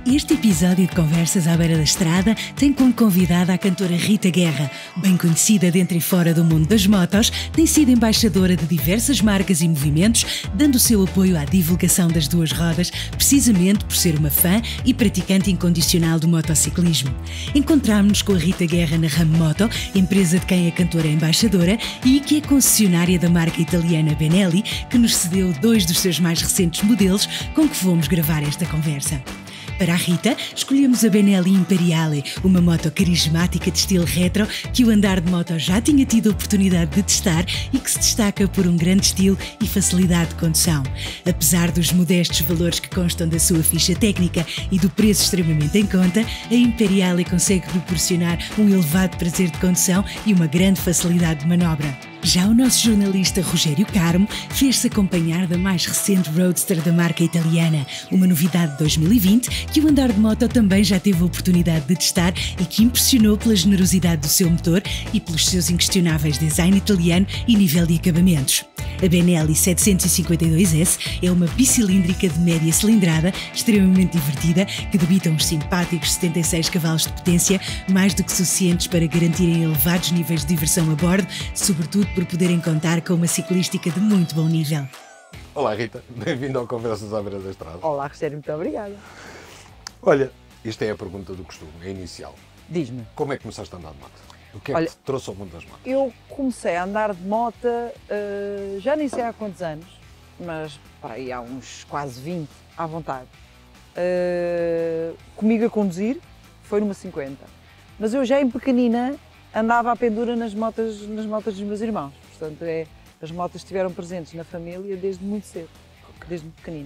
Este episódio de Conversas à Beira da Estrada tem como convidada a cantora Rita Guerra. Bem conhecida dentro e fora do mundo das motos, tem sido embaixadora de diversas marcas e movimentos, dando o seu apoio à divulgação das duas rodas, precisamente por ser uma fã e praticante incondicional do motociclismo. Encontrámos-nos com a Rita Guerra na Ram Moto, empresa de quem a cantora é embaixadora e que é concessionária da marca italiana Benelli, que nos cedeu 2 dos seus mais recentes modelos com que fomos gravar esta conversa. Para a Rita, escolhemos a Benelli Imperiale, uma moto carismática de estilo retro que o Andar de Moto já tinha tido a oportunidade de testar e que se destaca por um grande estilo e facilidade de condução. Apesar dos modestos valores que constam da sua ficha técnica e do preço extremamente em conta, a Imperiale consegue proporcionar um elevado prazer de condução e uma grande facilidade de manobra. Já o nosso jornalista Rogério Carmo fez-se acompanhar da mais recente Roadster da marca italiana, uma novidade de 2020 que o Andar de Moto também já teve a oportunidade de testar e que impressionou pela generosidade do seu motor e pelos seus inquestionáveis design italiano e nível de acabamentos. A Benelli 752S é uma bicilíndrica de média cilindrada, extremamente divertida, que debita uns simpáticos 76 cavalos de potência, mais do que suficientes para garantirem elevados níveis de diversão a bordo, sobretudo por poderem contar com uma ciclística de muito bom nível. Olá Rita, bem-vindo ao Conversas à Beira da Estrada. Olá Rogério, muito obrigada. Olha, isto é a pergunta do costume, é inicial. Diz-me. Como é que começaste a andar de moto? O que é Olha, que te trouxe ao mundo das motos? Eu comecei a andar de moto, já nem sei há quantos anos, mas aí há uns quase 20, à vontade. Comigo a conduzir, foi numa 50. Mas eu já em pequenina andava à pendura nas motas dos meus irmãos. Portanto, as motas estiveram presentes na família desde muito cedo, desde muito pequenina.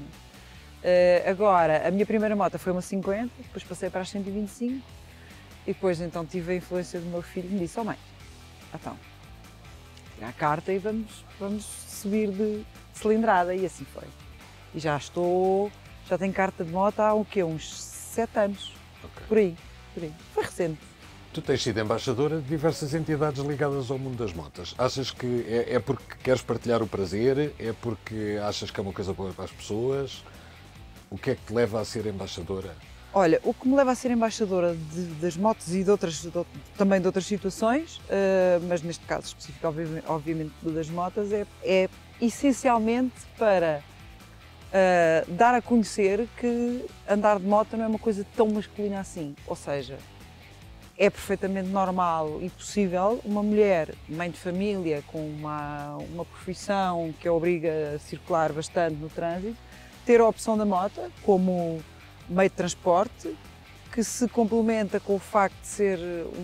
Agora, a minha primeira moto foi uma 50, depois passei para as 125 e depois então tive a influência do meu filho que me disse: "Oh mãe, então, tira a carta e vamos subir de cilindrada", e assim foi. E já tenho carta de moto há uns 7 anos, Okay. por aí. Foi recente. Tu tens sido embaixadora de diversas entidades ligadas ao mundo das motas. Achas que é porque queres partilhar o prazer? É porque achas que é uma coisa boa para as pessoas? O que é que te leva a ser embaixadora? Olha, o que me leva a ser embaixadora das motos e também de outras situações, mas neste caso específico, obviamente, das motas, é essencialmente para dar a conhecer que andar de moto não é uma coisa tão masculina assim. Ou seja, é perfeitamente normal e possível uma mulher, mãe de família, com uma profissão que a obriga a circular bastante no trânsito, ter a opção da moto como meio de transporte, que se complementa com o facto de ser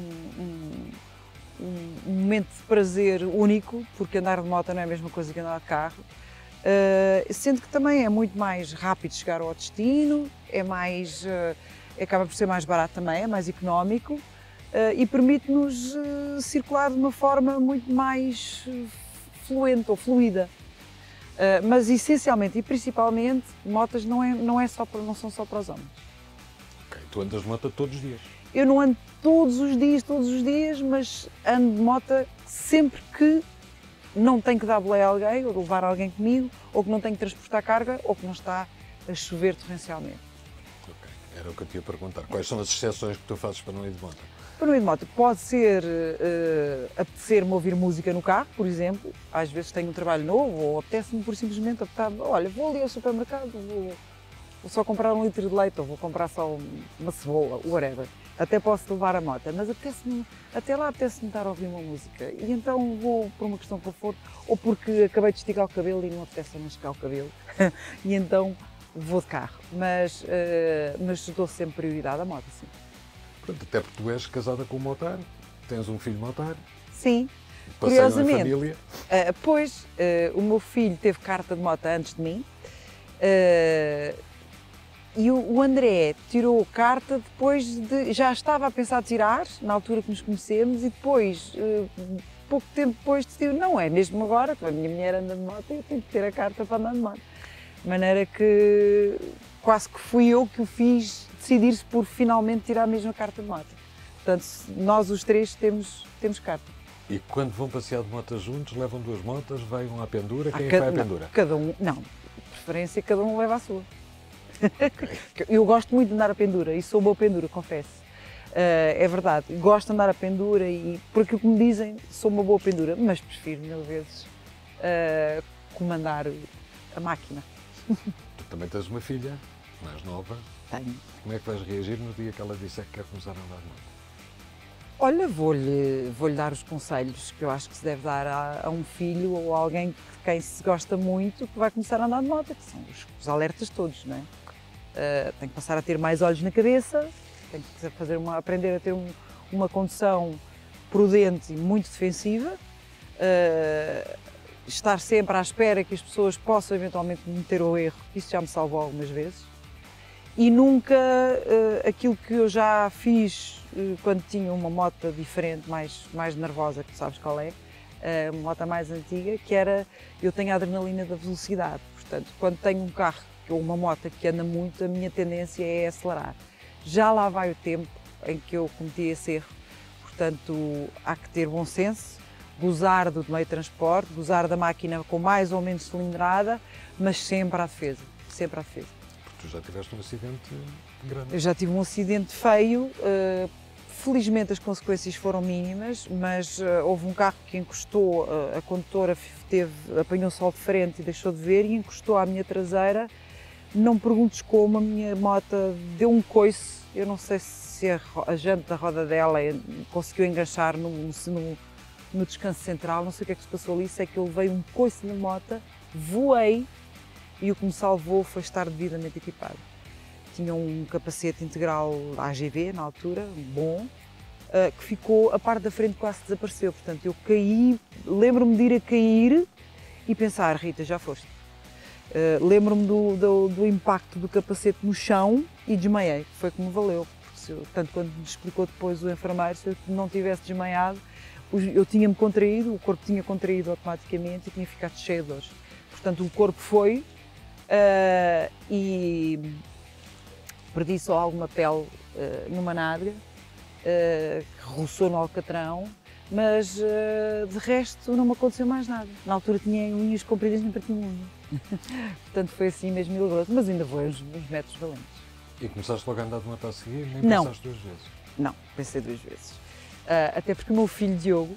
um momento de prazer único, porque andar de moto não é a mesma coisa que andar de carro, sendo que também é muito mais rápido chegar ao destino, acaba por ser mais barato também, é mais económico e permite-nos circular de uma forma muito mais fluente ou fluida. Mas essencialmente e principalmente, motas não são só para os homens. Okay. Tu andas de moto todos os dias? Eu não ando todos os dias, mas ando de moto sempre que não tenho que dar boleia a alguém, ou levar alguém comigo, ou que não tenho que transportar carga, ou que não está a chover torrencialmente. Okay. Era o que eu te ia perguntar. Quais são as exceções que tu fazes para não ir de moto? Para não ir de moto, pode ser apetecer-me ouvir música no carro, por exemplo. Às vezes tenho um trabalho novo ou apetece-me por simplesmente optar, olha, vou ali ao supermercado, vou só comprar 1 litro de leite ou vou comprar só uma cebola, whatever. Até posso levar a moto, mas até lá apetece-me estar a ouvir uma música. E então vou por uma questão de conforto ou porque acabei de esticar o cabelo e não apetece não esticar o cabelo. E então vou de carro. Mas dou sempre prioridade à moto, sim. Pronto, até porque tu és casada com um motar, tens um filho motar. Sim, curiosamente. curiosamente. O meu filho teve carta de moto antes de mim e o André tirou carta depois já estava a pensar tirar, na altura que nos conhecemos, e depois, pouco tempo depois, decidiu, não é mesmo agora, que a minha mulher anda de moto, eu tenho que ter a carta para andar de moto. De maneira que quase que fui eu que o fiz decidir-se por finalmente tirar a mesma carta de moto. Portanto, nós os três temos carta. E quando vão passear de motas juntos, levam 2 motas, vão à pendura, quem é que vai à pendura? Não, de preferência cada um leva a sua. Eu gosto muito de andar a pendura e sou boa pendura, confesso. É verdade, gosto de andar a pendura e, por aquilo que me dizem, sou uma boa pendura, mas prefiro mil vezes comandar a máquina. Tu também tens uma filha mais nova. Tenho. Como é que vais reagir no dia que ela disser que quer começar a andar de moto? Olha, vou-lhe dar os conselhos que eu acho que se deve dar a um filho ou a alguém de quem se gosta muito que vai começar a andar de moto, que são os alertas todos, não é? Tem que passar a ter mais olhos na cabeça, tem que aprender a ter uma condução prudente e muito defensiva, estar sempre à espera que as pessoas possam eventualmente cometer o erro, isso já me salvou algumas vezes, e nunca aquilo que eu já fiz quando tinha uma moto diferente, mais nervosa, que tu sabes qual é, uma moto mais antiga, que era, eu tenho a adrenalina da velocidade, portanto, quando tenho um carro ou uma moto que anda muito, a minha tendência é acelerar. Já lá vai o tempo em que eu cometi esse erro, portanto, há que ter bom senso, gozar do meio de transporte, gozar da máquina com mais ou menos cilindrada, mas sempre à defesa, sempre à defesa. Porque tu já tiveste um acidente grande. Eu já tive um acidente feio, felizmente as consequências foram mínimas, mas houve um carro que encostou, a condutora apanhou sol de frente e deixou de ver e encostou à minha traseira. Não me perguntes como, a minha moto deu um coice, eu não sei se a jante da roda dela conseguiu enganchar no descanso central, não sei o que é que se passou ali, sei que eu levei um coice na moto, voei e o que me salvou foi estar devidamente equipado. Tinha um capacete integral AGV na altura, bom, que ficou, a parte da frente quase desapareceu, portanto eu caí, lembro-me de ir a cair e pensar, Rita, já foste. Lembro-me do impacto do capacete no chão e desmaiei, foi que me valeu. Tanto quando me explicou depois o enfermeiro, se eu não tivesse desmaiado, eu tinha-me contraído, o corpo tinha contraído automaticamente e tinha ficado cheio de dores. Portanto, o corpo foi e perdi só alguma pele numa nádega, que roçou no alcatrão, mas de resto não me aconteceu mais nada. Na altura tinha unhas compridas e nem parti uma unha. Portanto foi assim mesmo milagroso, mas ainda vou uns metros valentes. E começaste logo a andar de moto a seguir, nem Não. pensaste duas vezes? Não, pensei duas vezes. Até porque o meu filho Diogo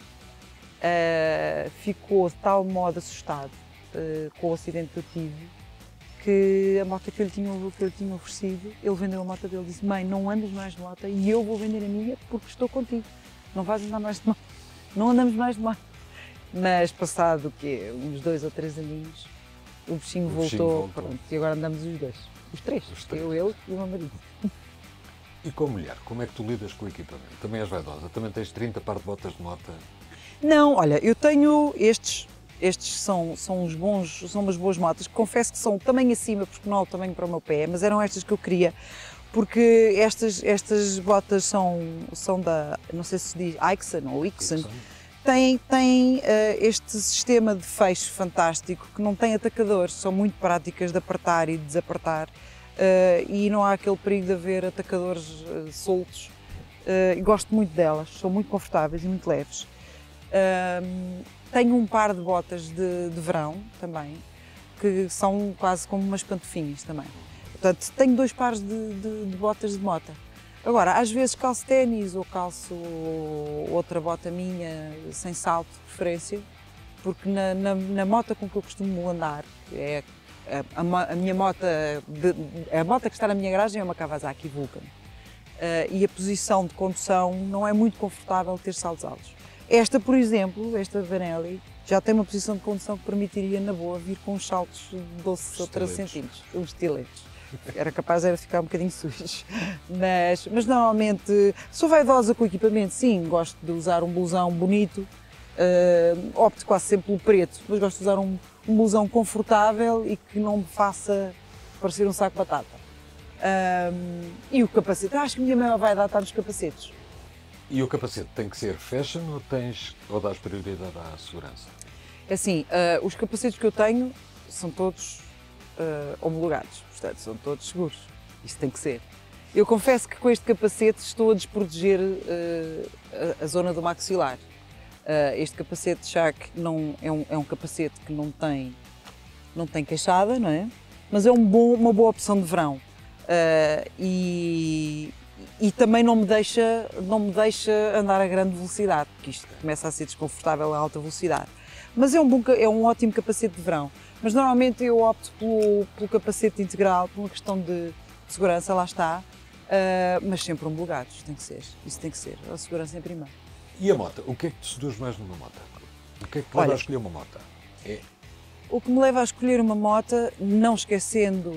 ficou de tal modo assustado com o acidente que eu tive, que a moto que eu lhe tinha oferecido, ele vendeu a moto dele e disse: mãe, não andes mais de moto e eu vou vender a minha porque estou contigo, não vais andar mais de moto, não andamos mais de moto. Mas passado o quê? Uns 2 ou 3 aninhos, o bichinho voltou, pronto, e agora andamos os dois, os três. Eu, ele e o meu marido. E com a mulher, como é que tu lidas com o equipamento? Também és vaidosa? Também tens 30 par de botas de moto? Não, olha, eu tenho estes são uns bons, são umas boas motas, confesso que são tamanho acima, porque não há o tamanho para o meu pé, mas eram estas que eu queria, porque estas botas são da, não sei se diz Aixen ou Ixen, tem este sistema de fecho fantástico, que não tem atacadores, são muito práticas de apertar e de desapertar, e não há aquele perigo de haver atacadores soltos, e gosto muito delas, são muito confortáveis e muito leves. Tenho um par de botas de verão também, que são quase como umas pantofinhas também. Portanto, tenho 2 pares de botas de moto. Agora, às vezes calço ténis ou calço outra bota minha, sem salto, de preferência, porque na moto com que eu costumo andar, é a minha moto, a moto que está na minha garagem é uma Kawasaki Vulcan. E a posição de condução não é muito confortável ter saltos altos. Esta, por exemplo, esta Vanelli, já tem uma posição de condução que permitiria, na boa, vir com uns saltos de 12 ou 13 centímetros, uns estiletos. Era capaz de ficar um bocadinho sujos. Mas normalmente, sou vaidosa com o equipamento, sim, gosto de usar um blusão bonito, opto quase sempre pelo preto, mas gosto de usar um blusão confortável e que não me faça parecer um saco de batata. E o capacete, acho que a minha maior vaidade está nos capacetes. E o capacete tem que ser fashion ou dás prioridade à segurança? Assim, os capacetes que eu tenho são todos homologados, portanto, são todos seguros. Isso tem que ser. Eu confesso que com este capacete estou a desproteger a zona do maxilar. Este capacete Shark é um capacete que não tem queixada, não é? Mas é uma boa opção de verão. E também não me deixa andar a grande velocidade, porque isto começa a ser desconfortável a alta velocidade. Mas é um ótimo capacete de verão. Mas normalmente eu opto pelo capacete integral, por uma questão de segurança, lá está, mas sempre homologados, isso tem que ser, a segurança em primeiro. E a moto? O que é que te seduz mais numa moto? O que é que te leva a escolher uma moto? O que me leva a escolher uma moto, não esquecendo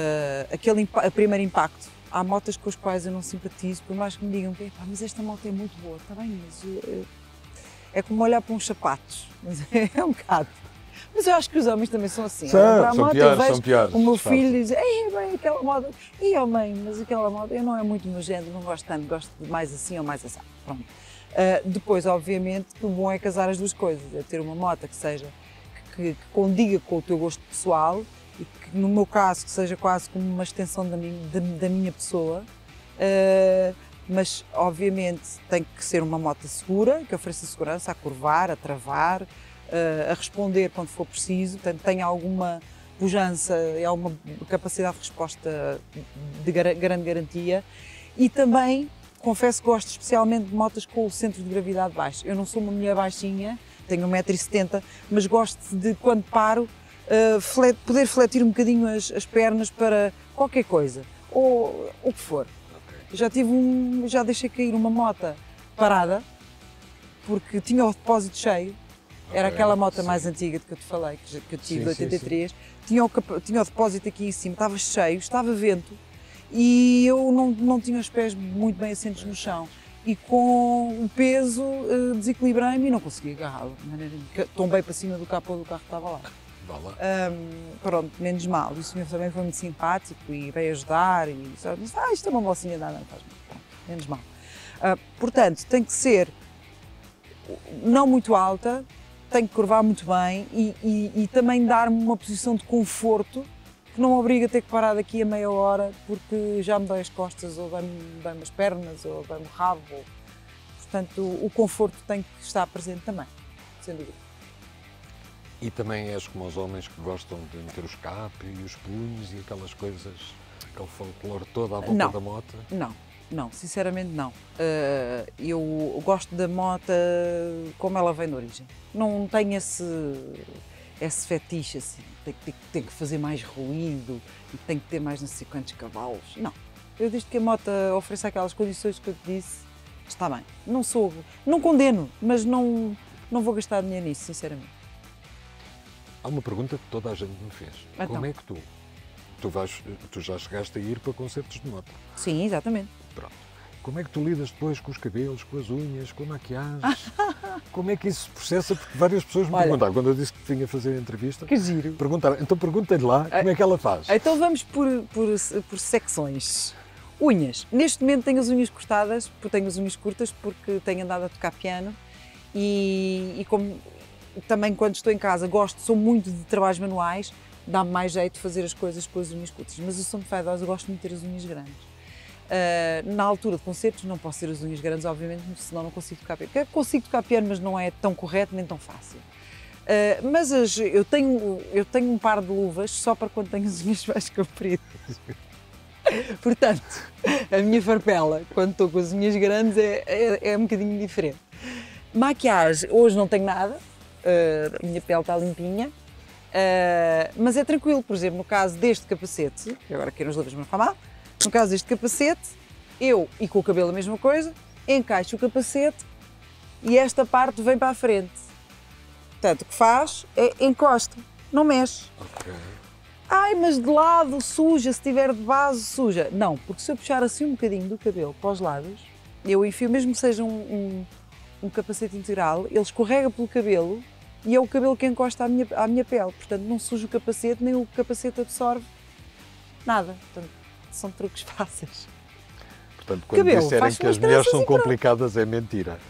o primeiro impacto. Há motas com as quais eu não simpatizo, por mais que me digam que mas esta moto é muito boa, está bem, mas é como olhar para uns sapatos, mas é um bocado. Mas eu acho que os homens também são assim. São piores. O meu filho diz, bem, aquela moto, mãe, mas aquela moto, eu não é muito no género, não gosto tanto, gosto de mais assim ou mais assim. Pronto. Depois, obviamente, o bom é casar as duas coisas, é ter uma moto que condiga com o teu gosto pessoal e que, no meu caso, que seja quase como uma extensão da minha pessoa, mas, obviamente, tem que ser uma moto segura, que ofereça segurança a curvar, a travar, a responder quando for preciso, portanto, tenha alguma pujança e alguma capacidade de resposta de grande garantia. E também, confesso que gosto especialmente de motas com o centro de gravidade baixo. Eu não sou uma mulher baixinha, tenho 1,70 m, mas gosto de, quando paro, poder fletir um bocadinho as pernas para qualquer coisa, ou o que for. Já deixei cair uma moto parada, porque tinha o depósito cheio. Era aquela moto mais antiga de que eu te falei, que eu tive, de 83. Tinha o depósito aqui em cima, estava cheio, estava vento e eu não tinha os pés muito bem assentos no chão. E com o peso desequilibrei-me e não consegui agarrá-lo. Tombei para cima do capô do carro que estava lá. Pronto, menos mal. O senhor também foi muito simpático e veio ajudar. E só disse, isto é uma mocinha de nada, não faz mal. Menos mal. Portanto, tem que ser não muito alta, tem que curvar muito bem e também dar-me uma posição de conforto que não me obriga a ter que parar daqui a meia hora porque já me dói as costas ou dói-me as pernas ou dói-me o rabo. Portanto, o conforto tem que estar presente também, sem dúvida. E também és como os homens que gostam de meter o escape e os punhos e aquelas coisas, aquele folclore todo à volta da moto? Não, sinceramente não. Eu gosto da moto como ela vem de origem. Não tenho esse fetiche assim, tem que fazer mais ruído e tem que ter mais não sei quantos cavalos. Não. Eu desde que a moto ofereça aquelas condições que eu te disse, está bem. Não condeno, mas não vou gastar dinheiro nisso, sinceramente. Há uma pergunta que toda a gente me fez. Então. Como é que tu já chegaste a ir para concertos de moto? Sim, exatamente. Pronto. Como é que tu lidas depois com os cabelos, com as unhas, com a maquiagem? Como é que isso se processa? Porque várias pessoas me perguntaram, quando eu disse que vinha fazer a entrevista, que giro. Perguntaram, então pergunta-lhe lá como é que ela faz. Então vamos por secções. Unhas. Neste momento tenho as unhas cortadas, porque tenho as unhas curtas, porque tenho andado a tocar piano e como também quando estou em casa sou muito de trabalhos manuais, dá-me mais jeito de fazer as coisas com as unhas curtas, mas eu sou muito vaidosa, eu gosto muito de ter as unhas grandes. Na altura de concertos não posso ter as unhas grandes, obviamente, senão não consigo tocar piano. Consigo tocar piano, mas não é tão correto nem tão fácil. Mas eu tenho um par de luvas só para quando tenho as unhas mais compridas. Portanto, a minha farpela, quando estou com as unhas grandes, é um bocadinho diferente. Maquiagem, hoje não tenho nada, a minha pele está limpinha, mas é tranquilo. Por exemplo, no caso deste capacete, agora quero as luvas, mas não faz mal. No caso deste capacete, e com o cabelo a mesma coisa, encaixo o capacete e esta parte vem para a frente. Portanto, o que faz é encosta, não mexe. Okay. Mas de lado suja, se tiver de base suja. Não, porque se eu puxar assim um bocadinho do cabelo para os lados, eu enfio, mesmo que seja um capacete integral, ele escorrega pelo cabelo e é o cabelo que encosta à minha pele. Portanto, não suja o capacete, nem o capacete absorve nada. Portanto, são truques fáceis. Portanto, quando disserem que as mulheres são complicadas, é mentira.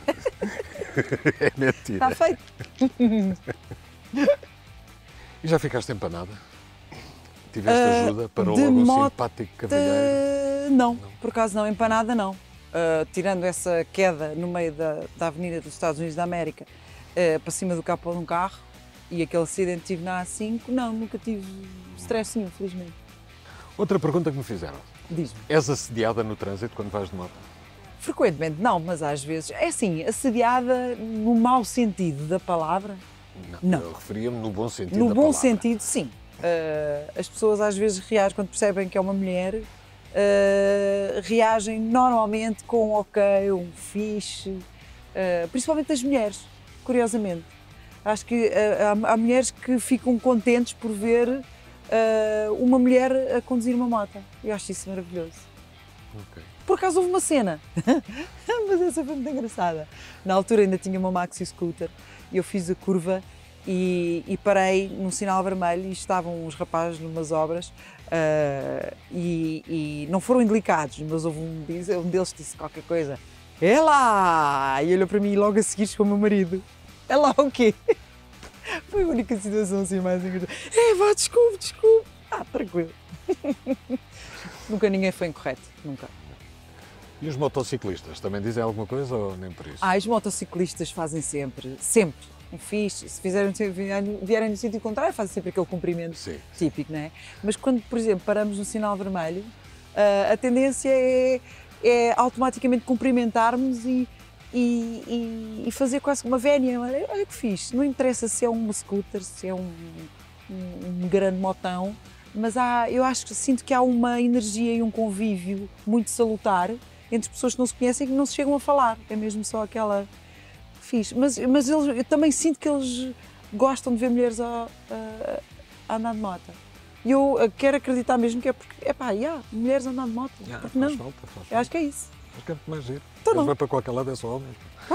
É mentira. Está feito. E já ficaste empanada? Tiveste ajuda para logo simpático cavalheiro? Não, por acaso não, empanada não. Tirando essa queda no meio da Avenida dos Estados Unidos da América, para cima do capô de um carro, e aquele acidente que tive na A5, não, nunca tive stress nenhum, felizmente. Outra pergunta que me fizeram. Diz-me. És assediada no trânsito quando vais de moto? Frequentemente não, mas às vezes. É assim, assediada no mau sentido da palavra. Não. Eu referia-me no bom sentido No da bom palavra. sentido, sim. As pessoas às vezes reagem quando percebem que é uma mulher, reagem normalmente com ok, um fixe, principalmente as mulheres, curiosamente. Acho que há mulheres que ficam contentes por ver uma mulher a conduzir uma moto. Eu acho isso maravilhoso. Ok. Por acaso houve uma cena, mas essa foi muito engraçada. Na altura ainda tinha uma maxi scooter e eu fiz a curva e parei num sinal vermelho e estavam uns rapazes numas obras e não foram indelicados, mas houve um deles que disse qualquer coisa. É lá! E olhou para mim e logo a seguir chegou o meu marido. É lá o quê? Foi a única situação assim mais engraçada. Vá, desculpe. Tranquilo. Nunca ninguém foi incorreto, nunca. E os motociclistas também dizem alguma coisa ou nem por isso? Os motociclistas fazem sempre um fixe. Se vierem no sentido contrário, fazem sempre aquele cumprimento típico, não é? Mas quando, por exemplo, paramos no sinal vermelho, a tendência é automaticamente cumprimentarmos e fazer quase uma vénia. Olha que fixe, não interessa se é um scooter, se é um grande motão, mas sinto que há uma energia e um convívio muito salutar entre pessoas que não se conhecem e que não se chegam a falar. É mesmo só aquela fixe. Mas eu também sinto que eles gostam de ver mulheres a andar de moto. E eu quero acreditar mesmo que é porque, mulheres a andar de moto. Porque não? Faz falta. Eu acho que é isso. Acho que é muito mais giro. Então Eles não. vão para qualquer lado, é só homens.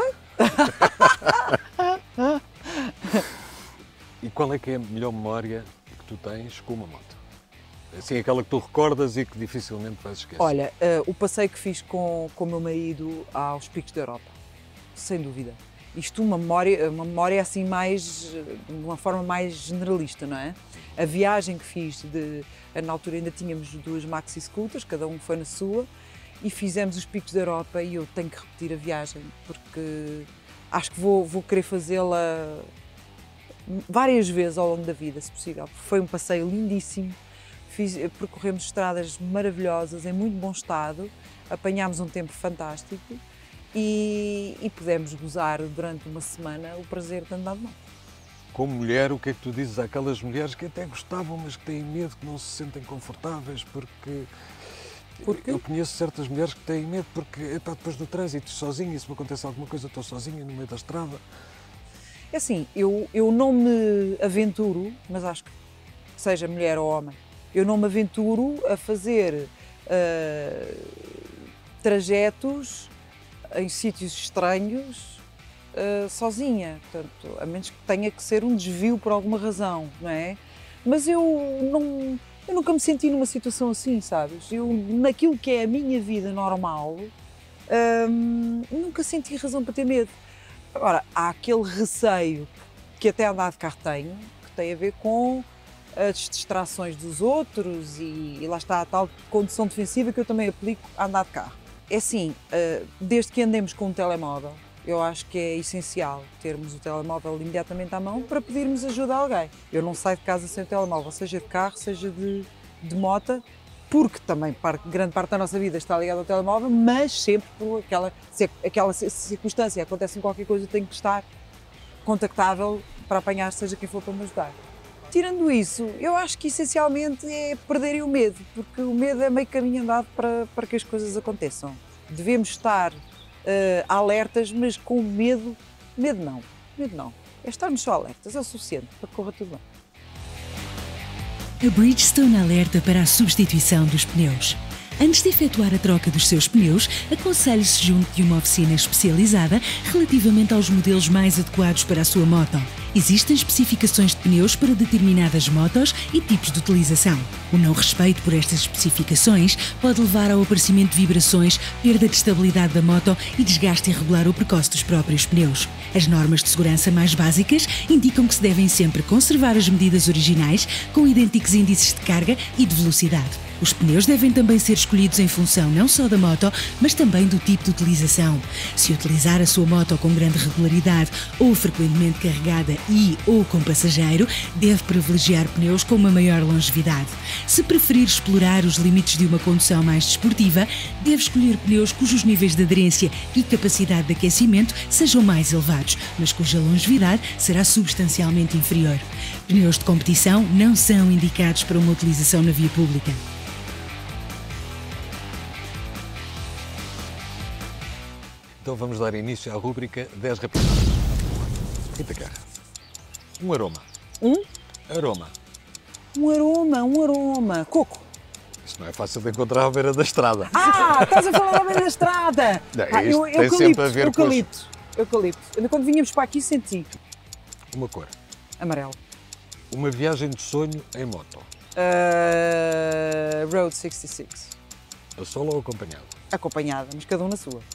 E qual é que é a melhor memória que tu tens com uma moto? Assim, aquela que tu recordas e que dificilmente vais esquecer. Olha, o passeio que fiz com o meu marido aos Picos da Europa, sem dúvida. Isto uma memória assim de uma forma mais generalista, não é? A viagem que fiz, na altura ainda tínhamos 2 maxi scooters, cada um foi na sua, e fizemos os Picos da Europa e eu tenho que repetir a viagem, porque acho que vou querer fazê-la várias vezes ao longo da vida, se possível. Foi um passeio lindíssimo. Percorremos estradas maravilhosas, em muito bom estado, apanhámos um tempo fantástico e pudemos gozar durante uma semana o prazer de andar de moto. Como mulher, o que é que tu dizes àquelas mulheres que até gostavam, mas que têm medo, que não se sentem confortáveis, porque eu conheço certas mulheres que têm medo porque depois do trânsito, sozinha, se me acontece alguma coisa, estou sozinha no meio da estrada. É assim, eu não me aventuro, mas acho que seja mulher ou homem, eu não me aventuro a fazer trajetos em sítios estranhos sozinha, portanto, a menos que tenha que ser um desvio por alguma razão, não é? Mas eu nunca me senti numa situação assim, sabes? Naquilo que é a minha vida normal, nunca senti razão para ter medo. Agora, há aquele receio que até andar de carro que tem a ver com as distrações dos outros e lá está a tal condução defensiva que eu também aplico a andar de carro. É assim, desde que andemos com um telemóvel, eu acho que é essencial termos o telemóvel imediatamente à mão para pedirmos ajuda a alguém. Eu não saio de casa sem o telemóvel, seja de carro, seja de moto, porque também grande parte da nossa vida está ligada ao telemóvel, mas sempre por aquela circunstância, acontece qualquer coisa, eu tenho que estar contactável para apanhar seja quem for para me ajudar. Tirando isso, eu acho que essencialmente é perderem o medo, porque o medo é meio caminho andado para que as coisas aconteçam. Devemos estar alertas, mas com medo não. É estarmos só alertas, é o suficiente para que corra tudo bem. A Bridgestone alerta para a substituição dos pneus. Antes de efetuar a troca dos seus pneus, aconselhe-se junto de uma oficina especializada relativamente aos modelos mais adequados para a sua moto. Existem especificações de pneus para determinadas motos e tipos de utilização. O não respeito por estas especificações pode levar ao aparecimento de vibrações, perda de estabilidade da moto e desgaste irregular ou precoce dos próprios pneus. As normas de segurança mais básicas indicam que se devem sempre conservar as medidas originais com idênticos índices de carga e de velocidade. Os pneus devem também ser escolhidos em função não só da moto, mas também do tipo de utilização. Se utilizar a sua moto com grande regularidade ou frequentemente carregada ou com passageiro, deve privilegiar pneus com uma maior longevidade. Se preferir explorar os limites de uma condução mais desportiva, deve escolher pneus cujos níveis de aderência e capacidade de aquecimento sejam mais elevados, mas cuja longevidade será substancialmente inferior. Pneus de competição não são indicados para uma utilização na via pública. Então vamos dar início à rúbrica 10 rapidinhas. Rita Guerra. Um aroma. Aroma. Um aroma. Coco. Isso não é fácil de encontrar à beira da estrada. Estás a falar à beira da estrada. Não, isto tem sempre a ver com Eucalipto. Ainda quando vinhamos para aqui senti. uma cor. Amarelo. Uma viagem de sonho em moto. Road 66. A solo ou acompanhado? Acompanhada, mas cada um na sua.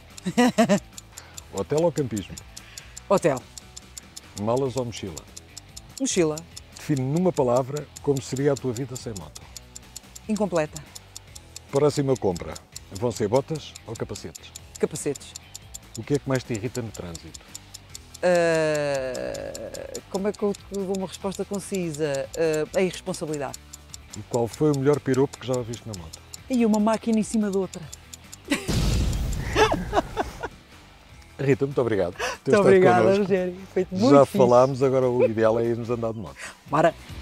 Hotel ou campismo? Hotel. Malas ou mochila? Mochila. Define numa palavra como seria a tua vida sem moto. Incompleta. Próxima compra. Vão ser botas ou capacetes? Capacetes. O que é que mais te irrita no trânsito? Como é que eu dou uma resposta concisa? A irresponsabilidade. E qual foi o melhor piropo que já ouviste na moto? E uma máquina em cima de outra. Rita, muito obrigado. Muito obrigada, Rogério. Feito muito Já fixe. falámos, agora o ideal é irmos andar de moto. Bora.